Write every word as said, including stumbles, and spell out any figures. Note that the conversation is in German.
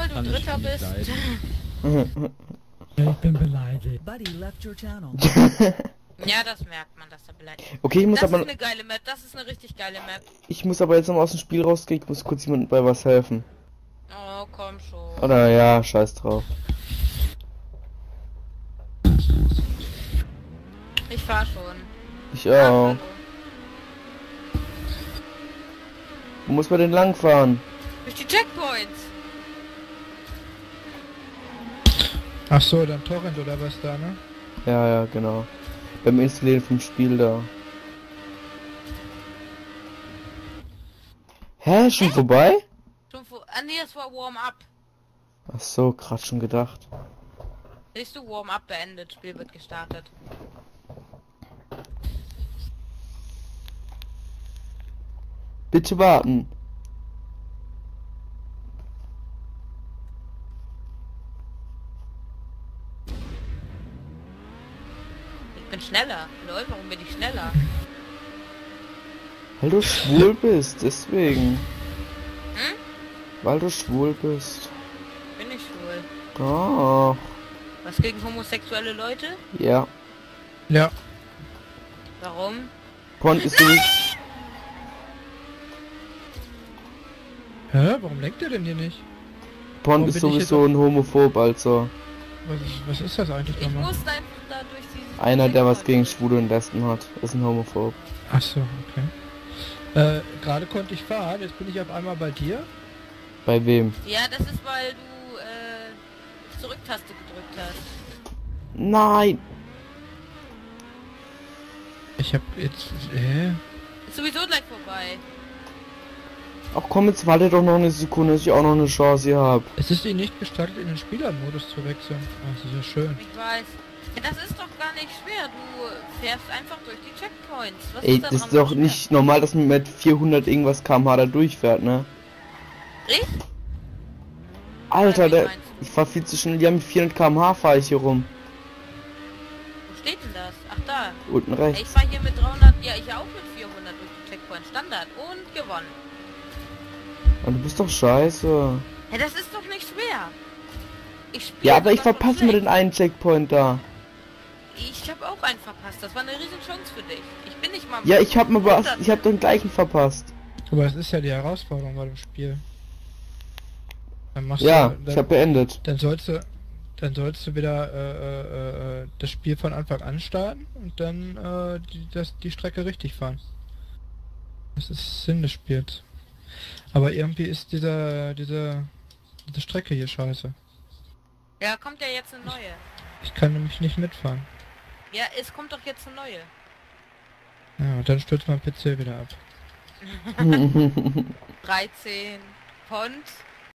weil du Dritter bist. Ich bin beleidigt. Buddy left your channel. Ja, das merkt man, dass er beleidigt ist. Okay, ich muss Das aber... ist eine geile Map, das ist eine richtig geile Map. Ich muss aber jetzt nochmal aus dem Spiel rausgehen, ich muss kurz jemandem bei was helfen. Oh, komm schon. Oder ja, scheiß drauf. Ich fahr schon. Ich Ah, auch. hallo. Wo muss man denn langfahren? Durch die Checkpoints. Ach so, dann Torrent oder was da, ne? Ja, ja, genau. Beim Installieren vom Spiel da. Hä, schon vorbei? Schon vor... Ah nee, das war Warm-Up. Ach so, grad schon gedacht. Siehst du, Warm-Up beendet, Spiel wird gestartet. Bitte warten. Ich bin schneller. Lol, warum bin ich schneller? Weil du schwul bist, deswegen. Hm? Weil du schwul bist. Bin ich schwul. Doch. Was gegen homosexuelle Leute? Ja. Ja. Warum? Pont ist nicht. Hä? Warum lenkt ihr denn hier nicht? Pont Warum ist bin ich sowieso ein Homophob, also. Was, was ist das eigentlich Ich nochmal? musste einfach da durch dieses... Einer, der was gegen Schwule und Lesben hat, ist ein Homophob. Ach so, okay. Äh, gerade konnte ich fahren, jetzt bin ich auf einmal bei dir. Bei wem? Ja, das ist, weil du, äh, Zurücktaste gedrückt hast. Nein! Ich hab jetzt... Hä? Ist sowieso gleich vorbei. Ach komm, jetzt warte doch noch eine Sekunde, dass ich auch noch eine Chance hier hab. Es ist Ihnen nicht gestattet, in den Spielermodus zu wechseln. Ah, das ist ja schön. Ich weiß. Ja, das ist doch gar nicht schwer. Du fährst einfach durch die Checkpoints. Was Ey, ist das daran ist doch so nicht normal, dass man mit vierhundert irgendwas Kilometer pro Stunde da durchfährt, ne? schwer? Ich? Alter, Oder wie der, meinst du? ich fahr viel zu schnell, ja mit vierhundert Kilometer pro Stunde fahre ich hier rum. Wo steht denn das? Ach da. Unten Ey, ich rechts. fahr hier mit dreihundert, ja ich auch mit vierhundert durch die Checkpoint Standard und gewonnen. Und du bist doch scheiße. Ja, das ist doch nicht schwer. Ich spiele Ja, aber ich sowas von verpasse mir schlecht. den einen Checkpoint da. Ich habe auch einen verpasst. Das war eine riesen Chance für dich. Ich bin nicht mal... Ja, ich hab mir aber, hundert. ich hab den gleichen verpasst. Aber es ist ja die Herausforderung bei dem Spiel. Dann machst Ja, du... ich Dann, hab beendet. dann sollst du... Dann sollst du wieder äh, äh, äh, das Spiel von Anfang an starten und dann äh, die, das, die Strecke richtig fahren. Das ist Sinn des Spiels. Aber irgendwie ist dieser, diese, diese Strecke hier scheiße. Ja, kommt ja jetzt eine neue. Ich kann nämlich nicht mitfahren. Ja, es kommt doch jetzt eine neue. Ja, und dann stürzt mein P C wieder ab. dreizehn. Pont.